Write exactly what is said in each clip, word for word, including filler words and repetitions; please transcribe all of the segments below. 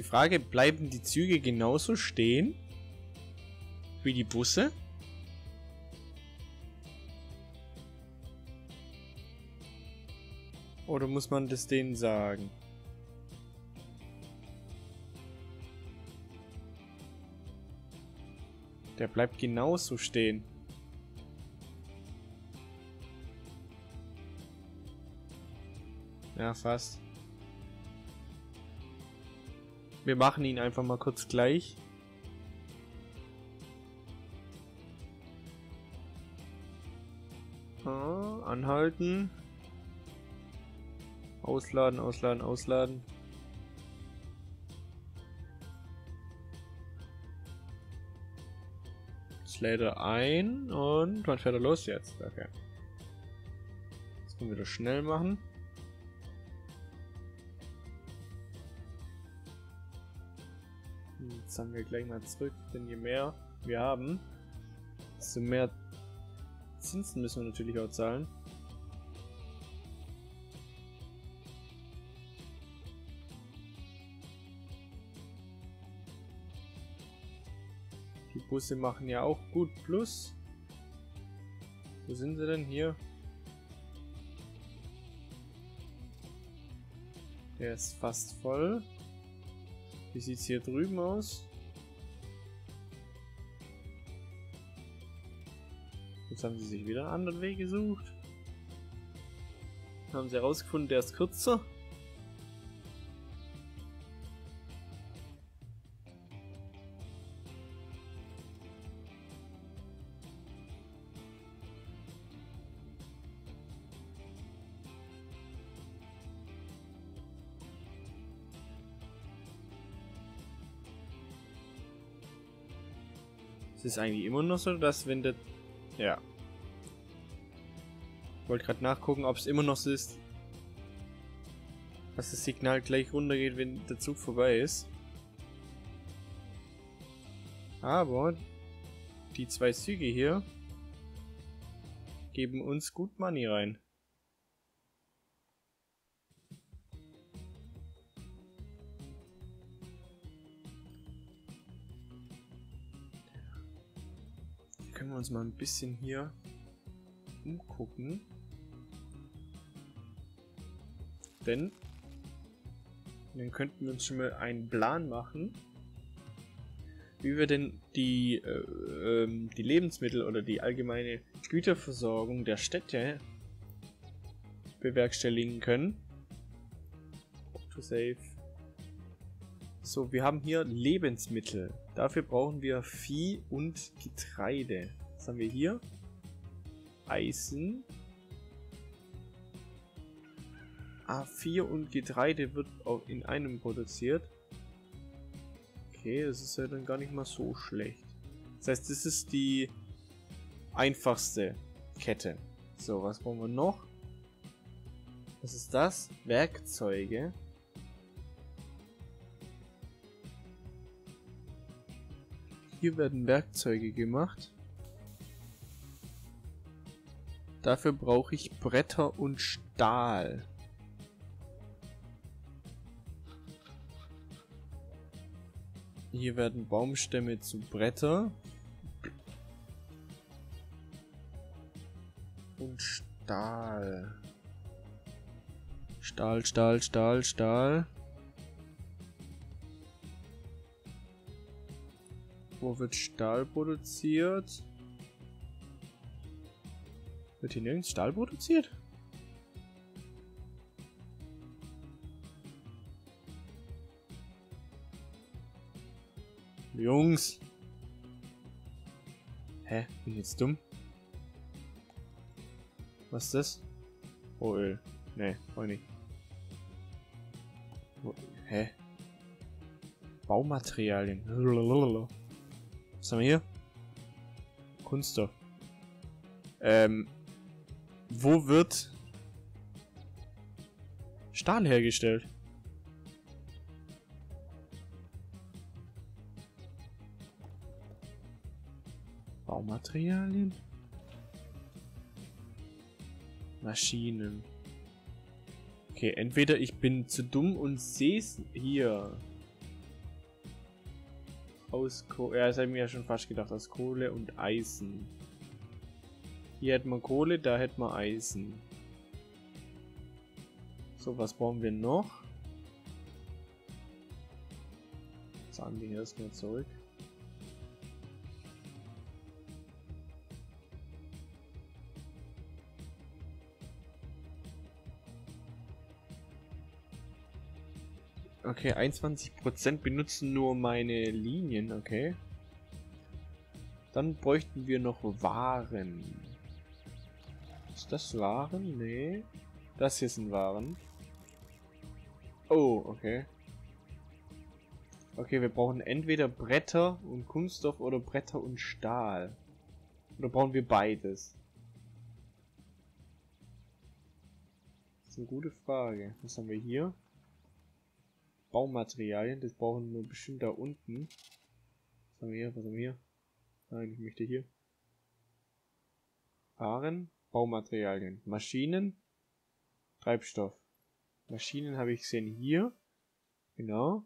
Frage, bleiben die Züge genauso stehen wie die Busse? Oder muss man das denen sagen? Der bleibt genauso stehen. Ja, fast. Wir machen ihn einfach mal kurz gleich. Ah, anhalten. Ausladen, ausladen, ausladen. Jetzt lädt er ein und wann fährt er los jetzt? Okay. Jetzt können wir das schnell machen. Jetzt haben wir gleich mal zurück, denn je mehr wir haben, desto mehr Zinsen müssen wir natürlich auch zahlen. Die Busse machen ja auch gut Plus. Wo sind sie denn hier? Der ist fast voll. Wie sieht es hier drüben aus? Jetzt haben sie sich wieder einen anderen Weg gesucht. Haben sie herausgefunden, der ist kürzer. Es ist eigentlich immer noch so, dass wenn der... Ja. Ich wollte gerade nachgucken, ob es immer noch so ist, dass das Signal gleich runtergeht, wenn der Zug vorbei ist. Aber die zwei Züge hier geben uns gut Money rein. Können wir uns mal ein bisschen hier umgucken. Denn dann könnten wir uns schon mal einen Plan machen, wie wir denn die, äh, ähm, die Lebensmittel oder die allgemeine Güterversorgung der Städte bewerkstelligen können. Autosave. So, wir haben hier Lebensmittel. Dafür brauchen wir Vieh und Getreide. Was haben wir hier? Eisen. Ah, Vieh und Getreide wird auch in einem produziert. Okay, das ist ja dann gar nicht mal so schlecht. Das heißt, das ist die einfachste Kette. So, was brauchen wir noch? Was ist das? Werkzeuge. Hier werden Werkzeuge gemacht. Dafür brauche ich Bretter und Stahl. Hier werden Baumstämme zu Bretter. Und Stahl. Stahl, Stahl, Stahl, Stahl. Wo wird Stahl produziert? Wird hier nirgends Stahl produziert? Jungs! Hä? Bin ich jetzt dumm? Was ist das? Rohöl. Nee, auch nicht. Wo, hä? Baumaterialien. Was haben wir hier? Kunststoff. Ähm. Wo wird Stahl hergestellt? Baumaterialien? Maschinen. Okay, entweder ich bin zu dumm und sehe es hier. aus Kohle. Ja, das habe ich mir ja schon fast gedacht. Aus Kohle und Eisen. Hier hätten wir Kohle, da hätten wir Eisen. So, was brauchen wir noch? Sagen wir erstmal zurück. Okay, einundzwanzig Prozent benutzen nur meine Linien, okay. Dann bräuchten wir noch Waren. Ist das Waren? Nee. Das hier sind Waren. Oh, okay. Okay, wir brauchen entweder Bretter und Kunststoff oder Bretter und Stahl. Oder brauchen wir beides? Das ist eine gute Frage. Was haben wir hier? Baumaterialien, das brauchen wir bestimmt da unten. Was haben wir hier? Was haben wir hier? Nein, ich möchte hier. Waren, Baumaterialien, Maschinen, Treibstoff. Maschinen habe ich gesehen hier. Genau.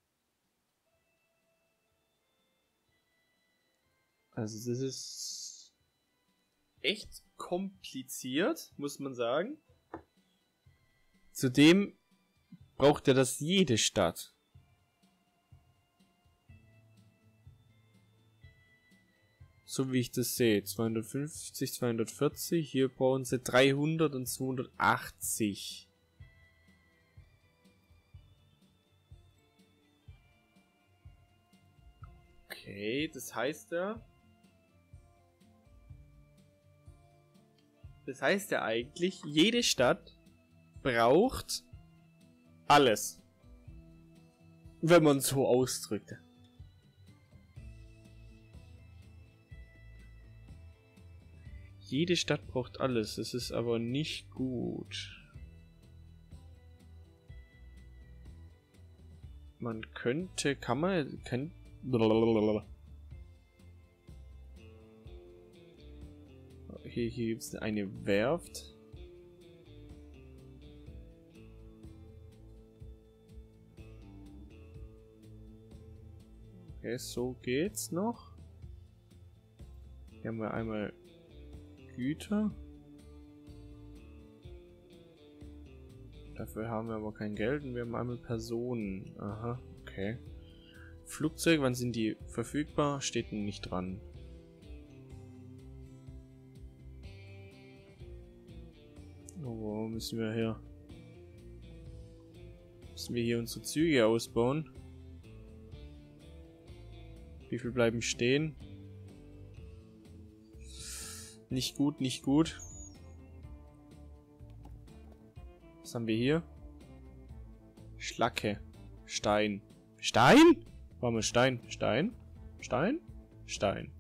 Also das ist echt kompliziert, muss man sagen. Zudem braucht ja das jede Stadt. So wie ich das sehe. zweihundertfünfzig, zweihundertvierzig. Hier brauchen sie dreihundert und zweihundertachtzig. Okay, das heißt ja... Das heißt ja eigentlich, jede Stadt braucht alles. Wenn man so ausdrückt. Jede Stadt braucht alles. Das ist aber nicht gut. Man könnte, kann man, kann... Hier, hier gibt es eine Werft. Okay, so geht's noch. Hier haben wir einmal Güter. Dafür haben wir aber kein Geld und wir haben einmal Personen. Aha, okay. Flugzeuge, wann sind die verfügbar? Steht nicht dran. Oh, wo müssen wir her? Müssen wir hier unsere Züge ausbauen? Wie viel bleiben stehen? Nicht gut, nicht gut. Was haben wir hier? Schlacke. Stein. Stein? Warum ist Stein? Stein? Stein? Stein.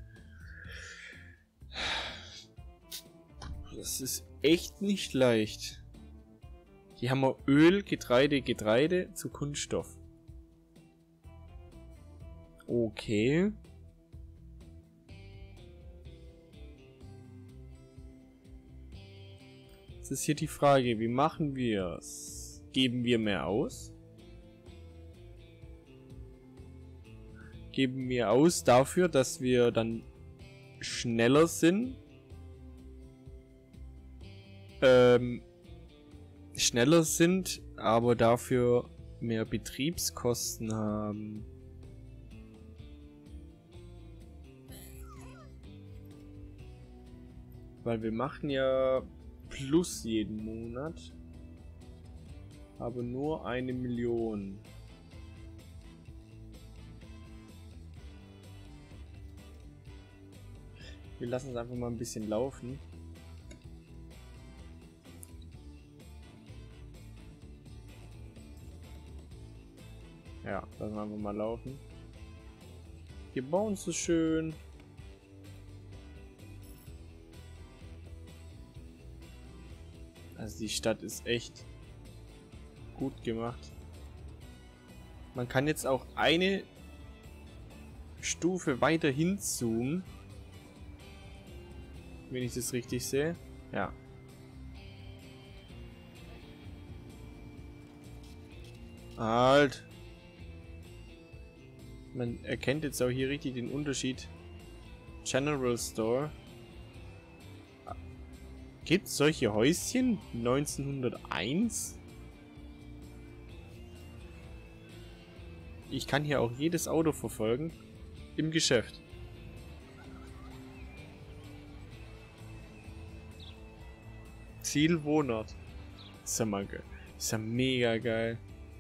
Das ist echt nicht leicht. Hier haben wir Öl, Getreide, Getreide zu Kunststoff. Okay. Jetzt ist hier die Frage, wie machen wir es? Geben wir mehr aus? Geben wir aus dafür, dass wir dann schneller sind? Ähm, schneller sind, aber dafür mehr Betriebskosten haben. Weil wir machen ja plus jeden Monat, aber nur eine Million. Wir lassen es einfach mal ein bisschen laufen. Ja, lassen wir einfach mal laufen. Wir bauen so schön. Also die Stadt ist echt gut gemacht. Man kann jetzt auch eine Stufe weiter hinzoomen. Wenn ich das richtig sehe. Ja. Halt. Man erkennt jetzt auch hier richtig den Unterschied. General Store. Gibt es solche Häuschen? neunzehnhunderteins? Ich kann hier auch jedes Auto verfolgen. Im Geschäft. Ziel Wohnort. Ist ja mal geil. Ist ja mega geil.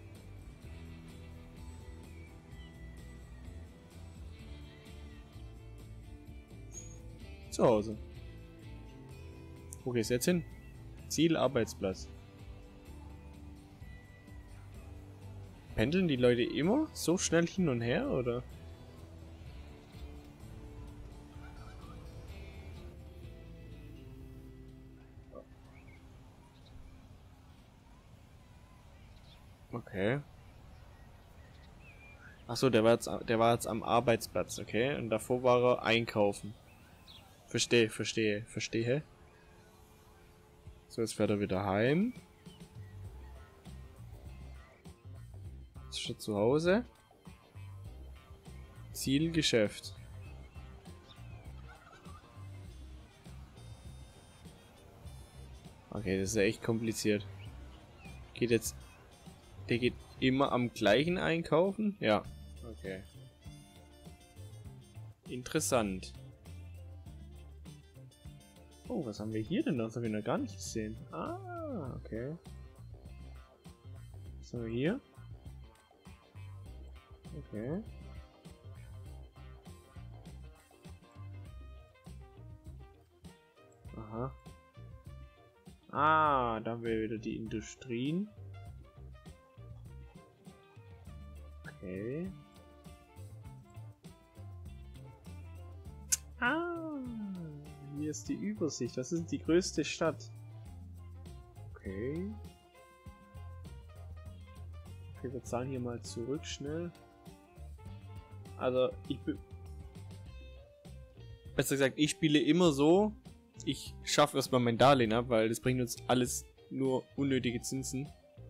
Zu Hause. Wo geht's jetzt hin? Ziel Arbeitsplatz. Pendeln die Leute immer so schnell hin und her, oder? Okay. Achso, der war jetzt, der war jetzt am Arbeitsplatz, okay? Und davor war er einkaufen. Verstehe, verstehe, verstehe. So, jetzt fährt er wieder heim. Jetzt ist er zu Hause. Ziel Geschäft. Okay, das ist ja echt kompliziert. Geht jetzt... Der geht immer am gleichen einkaufen? Ja. Okay. Interessant. Oh, was haben wir hier denn noch? Das habe ich noch gar nicht gesehen. Ah, okay. Was haben wir hier? Okay. Aha. Ah, da haben wir wieder die Industrien. Okay. Ah, hier ist die Übersicht. Das ist die größte Stadt. Okay. Okay, wir zahlen hier mal zurück schnell. Also, ich bin... Besser gesagt, ich spiele immer so. Ich schaffe erstmal mein Darlehen ab, weil das bringt uns alles nur unnötige Zinsen.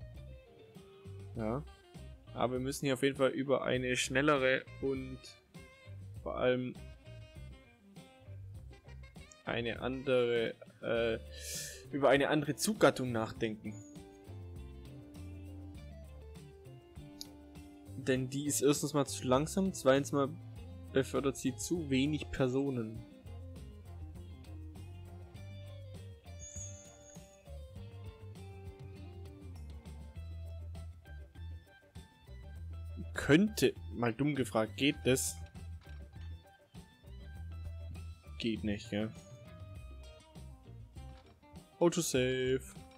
Ja. Aber wir müssen hier auf jeden Fall über eine schnellere und vor allem eine andere, äh, über eine andere Zuggattung nachdenken. Denn die ist erstens mal zu langsam, zweitens mal befördert sie zu wenig Personen. Könnte, mal dumm gefragt, geht das? Geht nicht, ja. Autosave.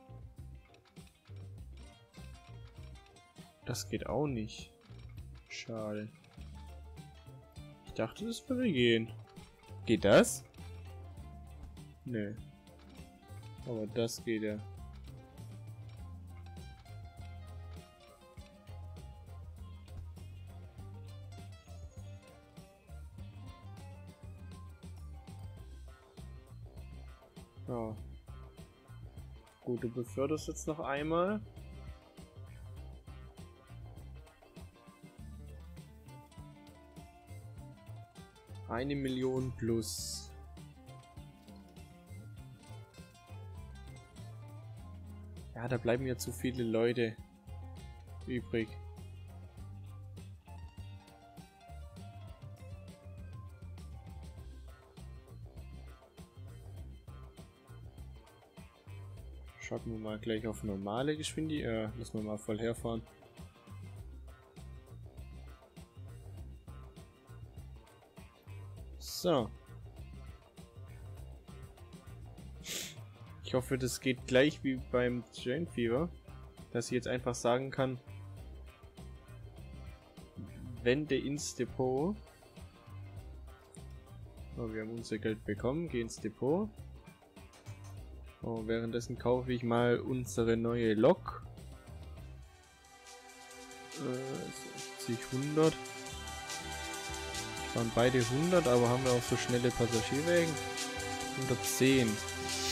Das geht auch nicht. Schade. Ich dachte, das würde gehen. Geht das? Nee. Aber das geht ja. Ja. Gut, du beförderst jetzt noch einmal. Eine Million plus. Ja, da bleiben ja zu viele Leute übrig. Schalten wir mal gleich auf normale Geschwindigkeit. Äh, lassen wir mal voll herfahren. So. Ich hoffe, das geht gleich wie beim Train Fever, dass ich jetzt einfach sagen kann, wende ins Depot. Oh, wir haben unser Geld bekommen, geh ins Depot. Oh, währenddessen kaufe ich mal unsere neue Lok. Äh, sechzig, hundert. Waren beide hundert, aber haben wir auch so schnelle Passagierwägen. hundertzehn.